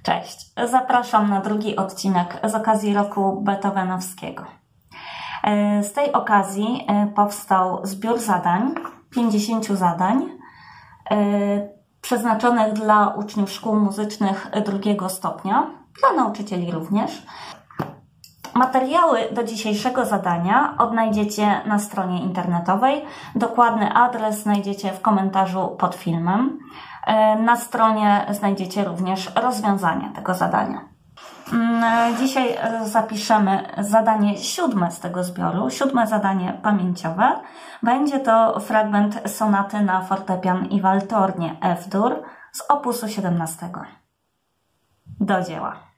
Cześć, zapraszam na drugi odcinek z okazji roku beethovenowskiego. Z tej okazji powstał zbiór zadań, 50 zadań, przeznaczonych dla uczniów szkół muzycznych drugiego stopnia, dla nauczycieli również. Materiały do dzisiejszego zadania odnajdziecie na stronie internetowej. Dokładny adres znajdziecie w komentarzu pod filmem. Na stronie znajdziecie również rozwiązania tego zadania. Dzisiaj zapiszemy zadanie 7 z tego zbioru, 7 zadanie pamięciowe. Będzie to fragment sonaty na fortepian i waltornie F-dur z opusu 17. Do dzieła.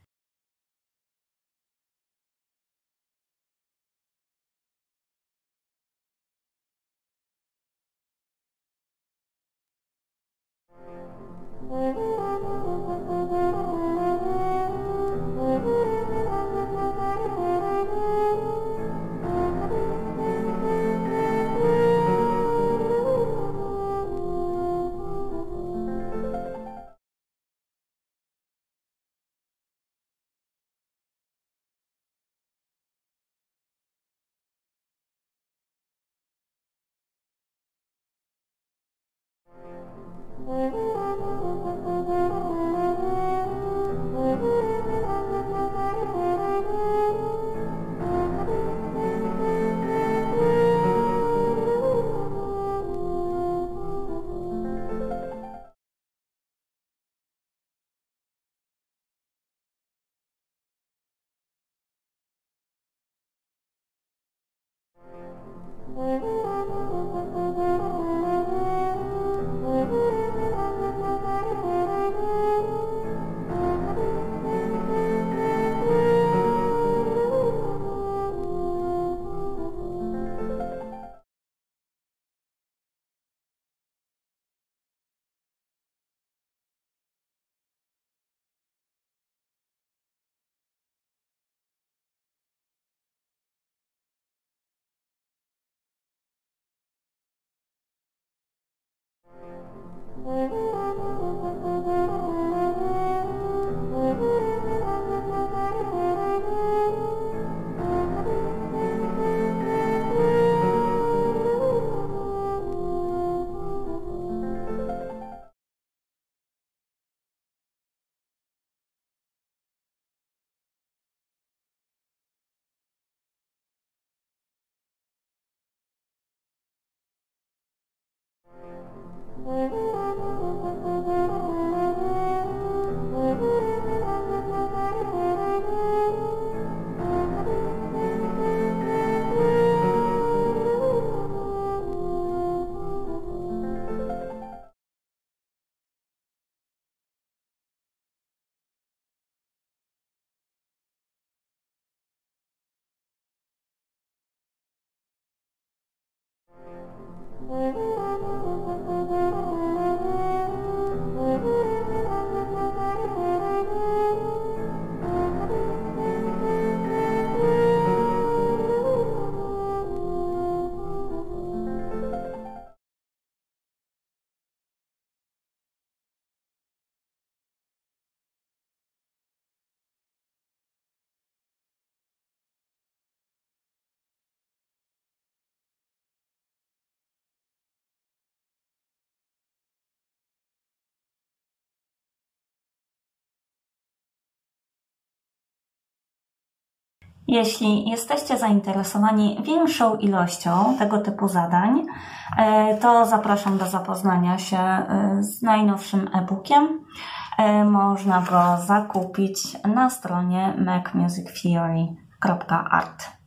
Jeśli jesteście zainteresowani większą ilością tego typu zadań, to zapraszam do zapoznania się z najnowszym e-bookiem. Można go zakupić na stronie macmusictheory.art.